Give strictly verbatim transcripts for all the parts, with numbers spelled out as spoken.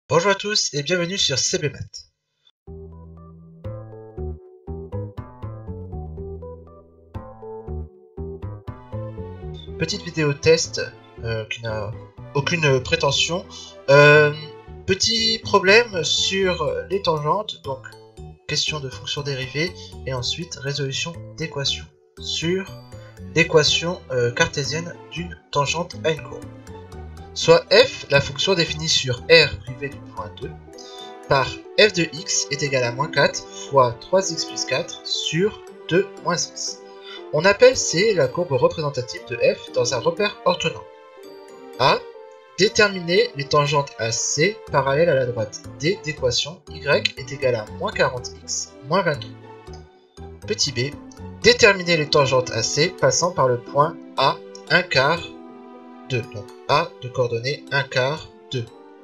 Bonjour à tous et bienvenue sur C B Math. Petite vidéo test euh, qui n'a aucune prétention. Euh, petit problème sur les tangentes, donc question de fonction dérivée et ensuite résolution d'équation sur l'équation euh, cartésienne d'une tangente à une courbe. Soit f, la fonction définie sur R privé du point deux, par f de x est égal à moins quatre fois trois x plus quatre sur deux moins x. On appelle C la courbe représentative de f dans un repère orthonorme. A. Déterminer les tangentes à C parallèles à la droite D d'équation y est égal à moins quarante x moins vingt-trois. Petit b. Déterminer les tangentes à C passant par le point A un quart deux. Donc A de coordonnées un quart deux.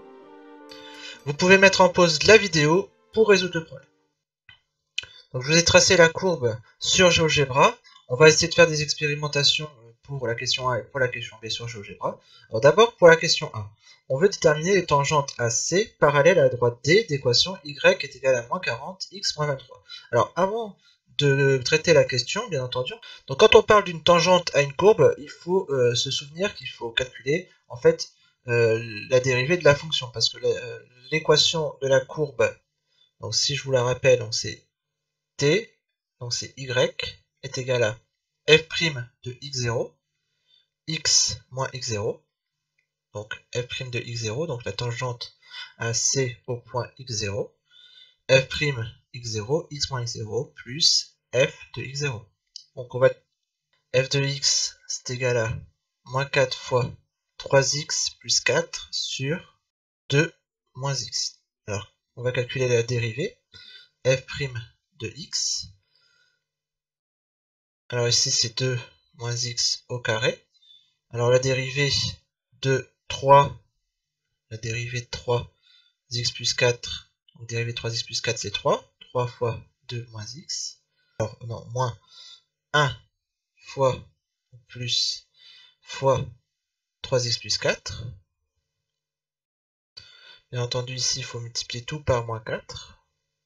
Vous pouvez mettre en pause la vidéo pour résoudre le problème. Donc je vous ai tracé la courbe sur GeoGebra. On va essayer de faire des expérimentations pour la question A et pour la question B sur GeoGebra. Alors d'abord pour la question A, on veut déterminer les tangentes à C parallèles à la droite D d'équation y est égal à moins quarante x moins vingt-trois. Alors avant de traiter la question, bien entendu, donc quand on parle d'une tangente à une courbe, il faut euh, se souvenir qu'il faut calculer en fait euh, la dérivée de la fonction, parce que l'équation de la courbe, donc si je vous la rappelle, c'est t, donc c'est y, est égal à f' de x zéro, x moins x zéro, donc f' de x zéro, donc la tangente à C au point x zéro, f' x zéro, x moins x zéro, plus f de x zéro. Donc on va f de x, c'est égal à moins quatre fois trois x plus quatre sur deux moins x. Alors, on va calculer la dérivée, f' de x. Alors ici, c'est deux moins x au carré. Alors la dérivée de trois, la dérivée de trois x plus quatre, donc dérivée de trois x plus quatre, c'est trois. trois fois deux moins x. Alors, non, moins un fois plus fois trois x plus quatre. Bien entendu, ici, il faut multiplier tout par moins quatre.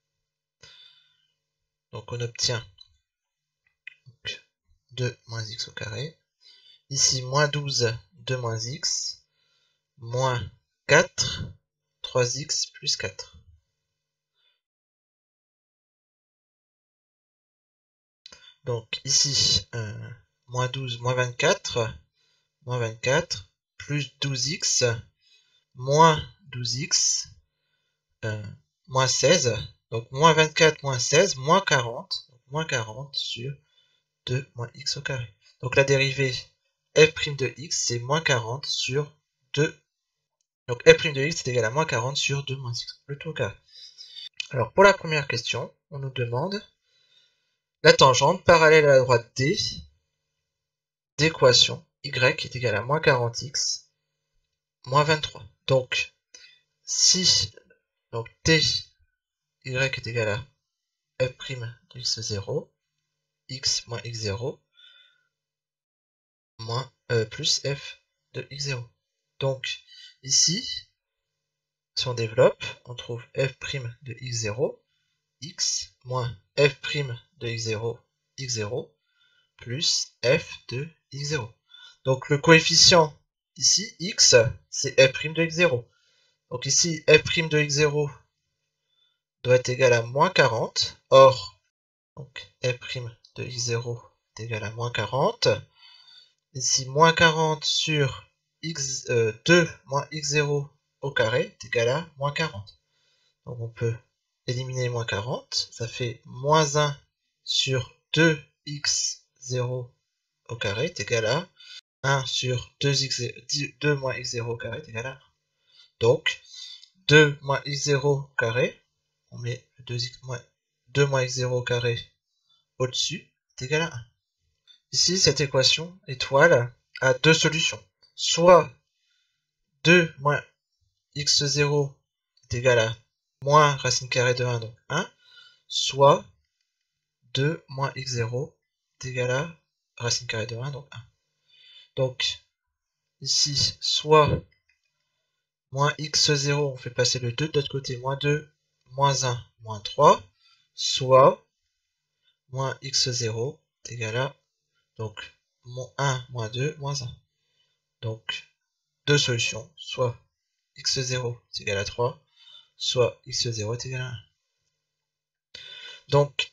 Donc on obtient donc, deux moins x au carré. Ici, moins douze, deux moins x, moins quatre, trois x plus quatre. Donc ici, euh, moins douze, moins vingt-quatre, moins vingt-quatre, plus douze x, moins douze x, euh, moins seize, donc moins vingt-quatre, moins seize, moins quarante, donc moins quarante sur deux moins x au carré. Donc la dérivée f' de x, c'est moins quarante sur deux. Donc f' de x est égal à moins quarante sur deux moins x, le tout au carré. Alors pour la première question, on nous demande la tangente parallèle à la droite D d'équation y est égal à moins quarante x moins vingt-trois. Donc si donc t y est égal à f' de x zéro, x moins x zéro, moins, euh, plus f de x zéro. Donc ici, si on développe, on trouve f' de x zéro, x moins f' de x zéro, x zéro, plus f de x zéro. Donc le coefficient ici, x, c'est f' de x zéro. Donc ici, f' de x zéro doit être égal à moins quarante. Or, donc f' de x zéro est égal à moins quarante. Ici, moins quarante sur x, euh, deux moins x zéro au carré est égal à moins quarante. Donc on peut éliminer moins quarante. Ça fait moins un sur deux x zéro au carré est égal à un sur deux, x, deux moins x zéro au carré est égal à un. Donc, deux moins x zéro au carré, on met deux, x moins, deux moins x zéro au carré au-dessus, est égal à un. Ici, cette équation étoile a deux solutions. Soit deux moins x zéro est égal à moins racine carrée de un, donc un, soit deux moins x zéro est égal à racine carrée de un, donc un. Donc, ici, soit moins x zéro, on fait passer le deux de l'autre côté, moins deux, moins un, moins trois, soit moins x zéro est égal à, donc, un, moins deux, moins un. Donc, deux solutions, soit x zéro est égal à trois, soit x zéro est égal à un. Donc,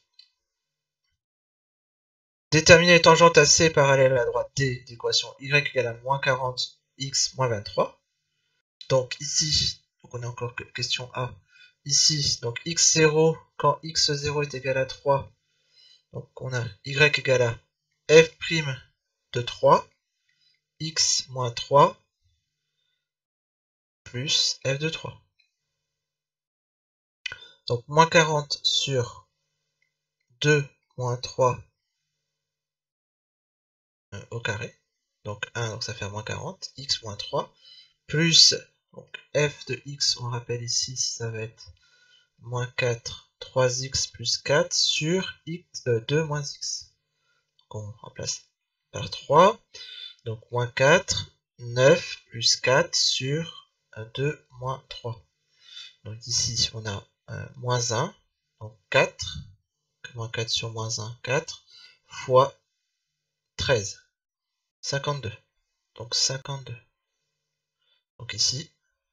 déterminer les tangentes A C parallèles à la droite D d'équation y égale à moins quarante, x moins vingt-trois. Donc ici, donc on a encore que question A. Ici, donc x zéro, quand x zéro est égal à trois, donc on a y égale à f' de trois, x moins trois, plus f de trois. Donc moins quarante sur deux moins trois euh, au carré. Donc un, donc ça fait moins quarante, x moins trois, plus donc f de x, on rappelle ici, ça va être moins quatre, trois x plus quatre sur x, euh, deux moins x. Donc on remplace par trois, donc moins quatre, neuf plus quatre sur euh, deux moins trois. Donc ici on a euh, moins un, donc quatre, moins quatre sur moins un, quatre, fois treize, cinquante-deux. Donc cinquante-deux. Donc ici,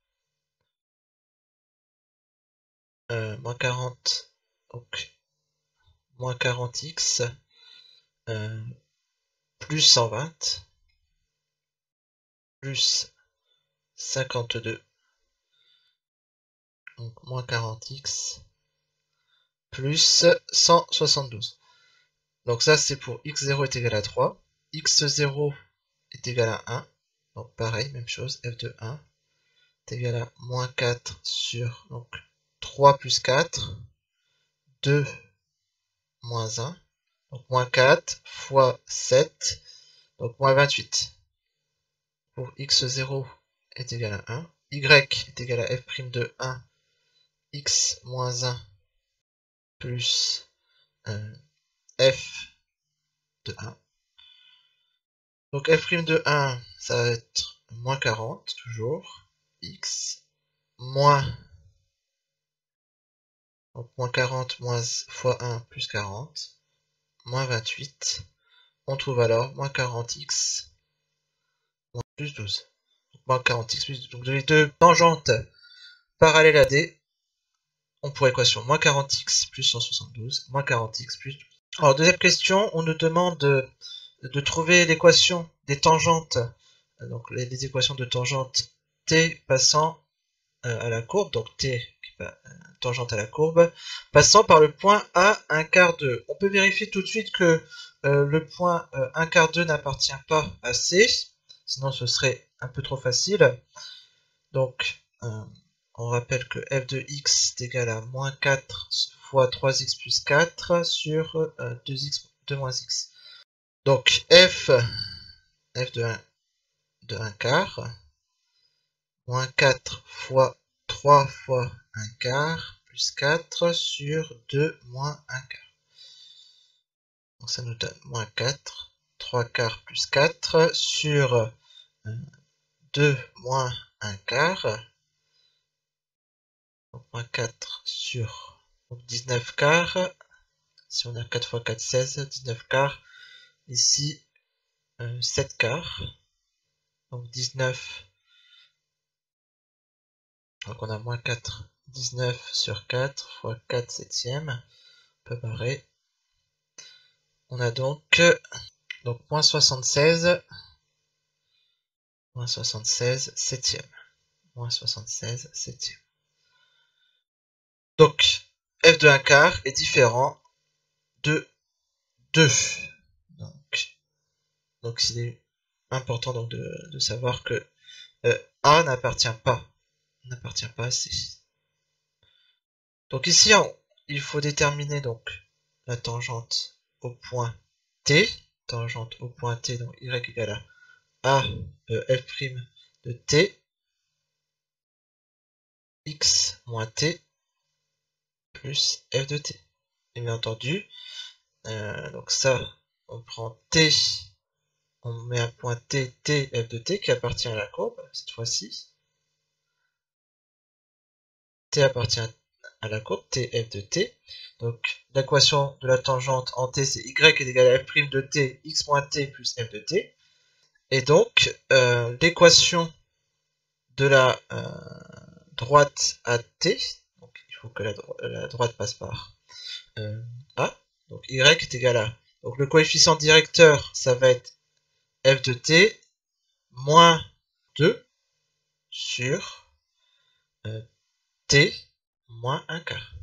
euh, moins quarante, donc moins quarante x, euh, plus cent vingt, plus cinquante-deux, donc moins quarante x, plus cent soixante-douze. Donc ça c'est pour x zéro est égal à trois, x zéro est égal à un, donc pareil, même chose, f de un est égal à moins quatre sur donc trois plus quatre, deux moins un, donc moins quatre fois sept, donc moins vingt-huit. Pour x zéro est égal à un, y est égal à f' de un, x moins un, plus euh, f de un. Donc f' de un, ça va être moins quarante, toujours, x, moins, donc moins quarante moins fois un plus quarante, moins vingt-huit. On trouve alors moins quarante x, moins plus douze. Donc moins quarante x plus douze. Donc les deux tangentes parallèles à D ont pour équation moins quarante x plus cent soixante-douze, moins quarante x plus douze. Alors deuxième question, on nous demande de, de trouver l'équation des tangentes, donc les, les équations de tangente t passant euh, à la courbe, donc t euh, tangente à la courbe, passant par le point A un quart deux. On peut vérifier tout de suite que euh, le point euh, un quart deux n'appartient pas à C, sinon ce serait un peu trop facile. Donc euh, on rappelle que f de x est égal à moins quatre fois trois x plus quatre sur euh, deux x deux moins x. Donc f, f de un, de un quart, moins quatre fois trois fois un quart, plus quatre sur deux moins un quart. Donc ça nous donne moins quatre, trois quarts plus quatre sur euh, deux moins un quart. Donc moins quatre sur donc dix-neuf quarts. Si on a quatre fois quatre, seize, dix-neuf quarts. Ici, euh, sept quarts. Donc dix-neuf. Donc on a moins quatre, dix-neuf sur quatre fois quatre septièmes. On peut barrer. On a donc, donc moins soixante-seize. Moins soixante-seize septièmes. Moins soixante-seize septièmes. Donc, f de un quart est différent de deux. Donc, donc il est important donc de, de savoir que euh, A n'appartient pas, n'appartient pas à C. Donc ici, on, il faut déterminer donc la tangente au point T, tangente au point T, donc y égale à A euh, f' de T, x moins T, plus f de T. Et bien entendu, euh, donc ça, on prend T, on met un point T, T, f de T qui appartient à la courbe, cette fois-ci. t appartient à la courbe t f de t. Donc l'équation de la tangente en t c'est y est égal à f' de t, x moins t plus f de t. Et donc euh, l'équation de la euh, droite à t, donc il faut que la, dro la droite passe par euh, a, donc y est égal à, donc le coefficient directeur ça va être f de t moins deux sur euh, t moins un quart.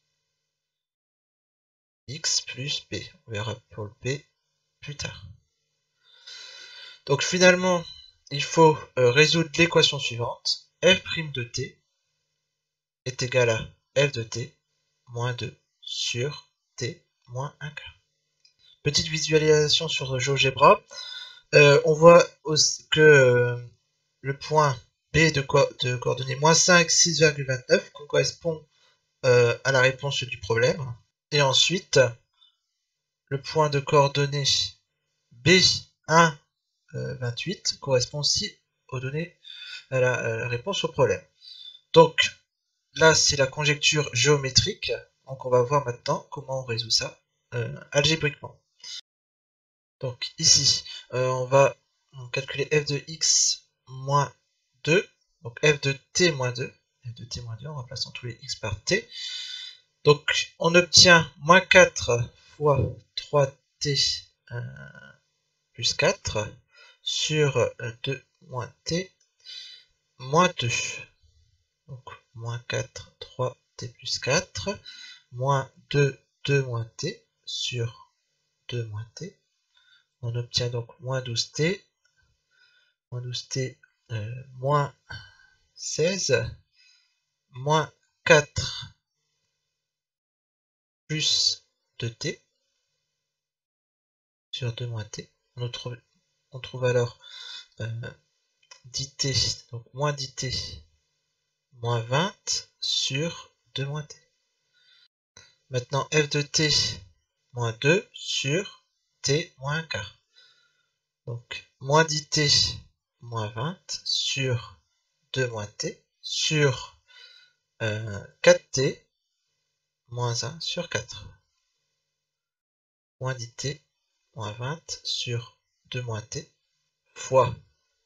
X plus p. On verra pour le p plus tard. Donc finalement, il faut euh, résoudre l'équation suivante. F' de t est égal à f de t moins deux sur t moins un quart. Petite visualisation sur GeoGebra. Euh, on voit aussi que euh, le point B de, co de coordonnées moins cinq, six virgule vingt-neuf correspond euh, à la réponse du problème. Et ensuite, le point de coordonnées B un, euh, vingt-huit correspond aussi aux données, à la, à la réponse au problème. Donc là, c'est la conjecture géométrique. Donc on va voir maintenant comment on résout ça euh, algébriquement. Donc ici, euh, on va calculer f de x moins deux, donc f de t moins deux, f de t moins deux en remplaçant tous les x par t. Donc on obtient moins quatre fois trois t euh, plus quatre sur euh, deux moins t moins deux. Donc moins quatre, trois t plus quatre, moins deux, deux moins t sur deux moins t. On obtient donc moins douze t, moins douze t, euh, moins seize, moins quatre plus deux t sur deux moins t. On trouve, on trouve alors euh, dix t, donc moins dix t, moins vingt sur deux moins t. Maintenant f de t moins deux sur t moins un quart. Donc moins dix t moins vingt sur deux moins t sur euh, quatre t moins un sur quatre. Moins dix t moins vingt sur deux moins t fois,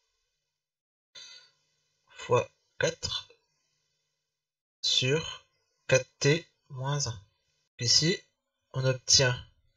fois quatre sur quatre t moins un. Ici, on obtient,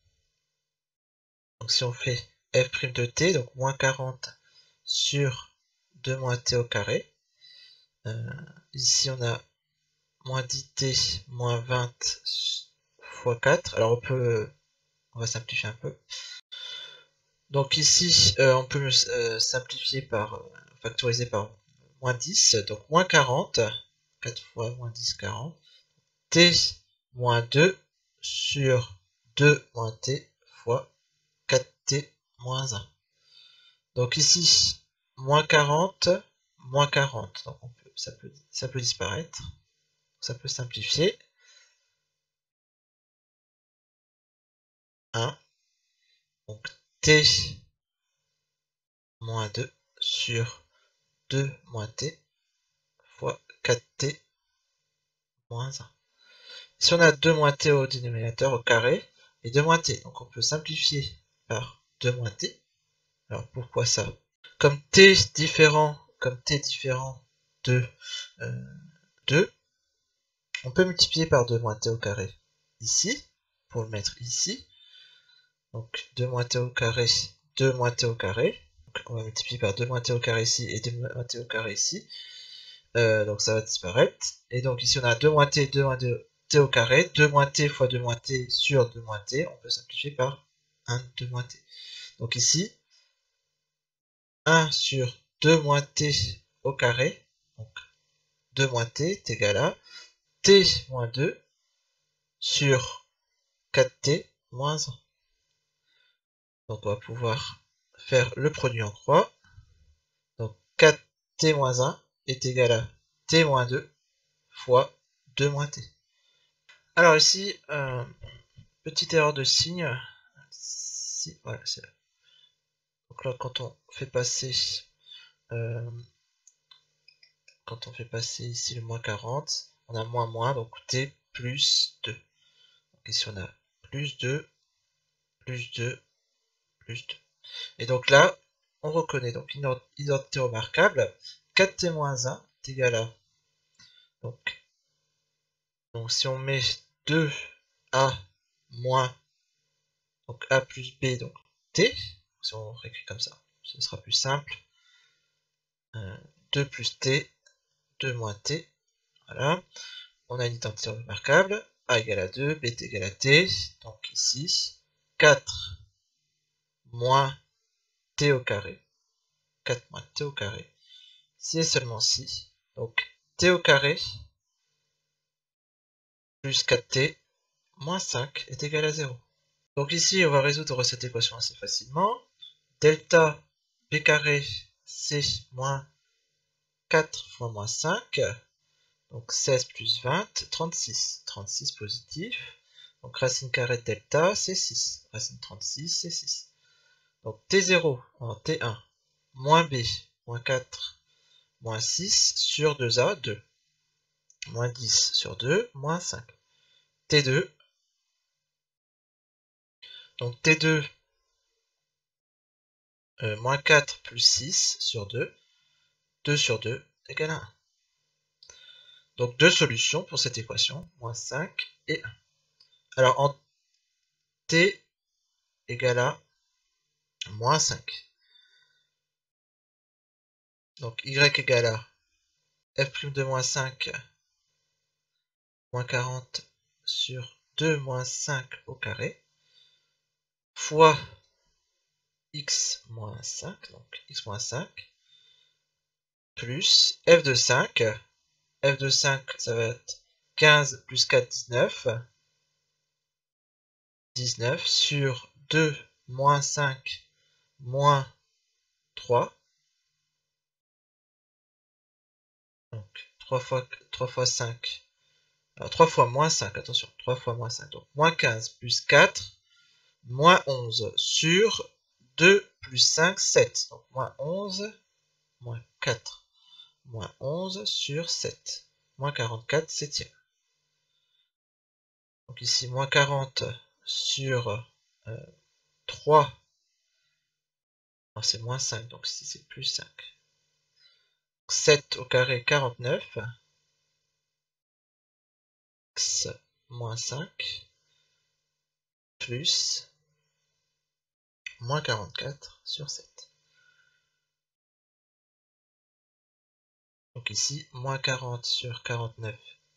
donc si on fait f' de t, donc moins quarante sur deux moins t au carré. Euh, ici, on a moins dix t moins vingt fois quatre. Alors, on peut, on va simplifier un peu. Donc ici, euh, on peut euh, simplifier par, euh, factoriser par moins dix, donc moins quarante, quatre fois moins dix, quarante, t moins deux sur deux moins t fois quatre t moins un. Donc ici, moins quarante, moins quarante, donc on peut, ça, peut, ça peut disparaître, ça peut simplifier. un, donc t moins deux sur deux moins t fois quatre t moins un. Si on a deux moins t au dénominateur, au carré, et deux moins t, donc on peut simplifier par deux moins t. Alors pourquoi ça? Comme t différent, comme t différent de euh, deux, on peut multiplier par deux moins t au carré ici, pour le mettre ici. Donc deux moins t au carré, deux moins t au carré. Donc on va multiplier par deux moins t au carré ici et deux moins t au carré ici. Euh, donc ça va disparaître. Et donc ici on a deux moins t, deux moins t au carré, deux moins t fois deux moins t sur deux moins t, on peut simplifier par un, deux moins t. Donc ici, un sur deux moins t au carré, donc deux moins t est égal à t moins deux sur quatre t moins un. Donc on va pouvoir faire le produit en croix. Donc quatre t moins un est égal à t moins deux fois deux moins t. Alors ici, euh, petite erreur de signe. Si, voilà, c'est là. Donc là, quand on fait passer, euh, quand on fait passer ici le moins quarante, on a moins moins, donc t plus deux. Donc ici on a plus deux, plus deux, plus deux. Et donc là, on reconnaît donc une identité remarquable. quatre t moins un est égal à... Donc, donc si on met deux a moins, donc a plus b, donc t, si on réécrit comme ça, ce sera plus simple. Euh, deux plus t, deux moins t, voilà. On a une identité remarquable, a égale à deux, b est égal à t, donc ici, quatre moins t au carré, quatre moins t au carré, si et seulement si, donc t au carré plus quatre t moins cinq est égal à zéro. Donc ici, on va résoudre cette équation assez facilement. Delta b carré c moins quatre fois moins cinq, donc seize plus vingt, trente-six. trente-six positif. Donc racine carrée de delta, c'est six. Racine trente-six, c'est six. Donc t zéro en t un, moins b, moins quatre, moins six sur deux a, deux. Moins dix sur deux, moins cinq. t deux, donc t deux, euh, moins quatre plus six sur deux, deux sur deux égale à un. Donc deux solutions pour cette équation, moins cinq et un. Alors en t égale à moins cinq. Donc y égale à f' de moins cinq moins quarante sur deux moins cinq au carré fois x moins cinq, donc x moins cinq, plus f de cinq. F de cinq, ça va être quinze plus quatre, dix-neuf. dix-neuf sur deux moins cinq moins trois. Donc trois fois, trois fois cinq. Alors trois fois moins cinq, attention, trois fois moins cinq. Donc moins quinze plus quatre, moins onze sur deux plus cinq, sept. Donc moins onze, moins quatre, moins onze sur sept. Moins quarante-quatre, septième. Donc ici, moins quarante sur euh, trois. Alors c'est moins cinq, donc ici c'est plus cinq. sept au carré, quarante-neuf. X moins cinq. Plus moins quarante-quatre sur sept. Donc ici, moins quarante sur quarante-neuf.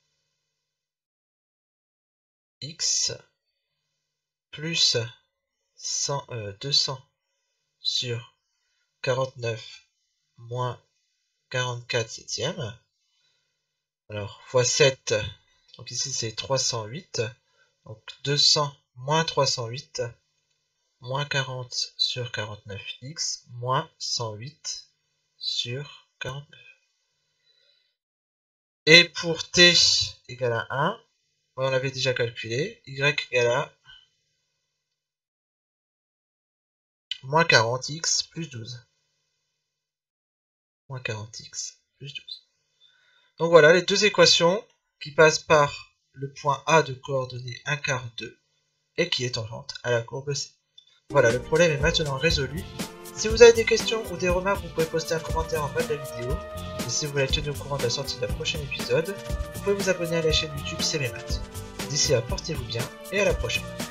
X plus cent, euh, deux cents sur quarante-neuf moins quarante-quatre septième. Alors, fois sept, donc ici c'est trois cent huit. Donc deux cents moins trois cent huit, moins quarante sur quarante-neuf x, moins cent huit sur quarante-neuf. Et pour t égale à un, on l'avait déjà calculé, y égale à moins quarante x plus douze. Moins quarante x plus douze. Donc voilà les deux équations qui passent par le point A de coordonnées un quart deux et qui est tangente à la courbe C. Voilà, le problème est maintenant résolu. Si vous avez des questions ou des remarques, vous pouvez poster un commentaire en bas de la vidéo. Et si vous voulez être tenu au courant de la sortie de la prochaine épisode, vous pouvez vous abonner à la chaîne YouTube C B Math. D'ici là, portez-vous bien et à la prochaine.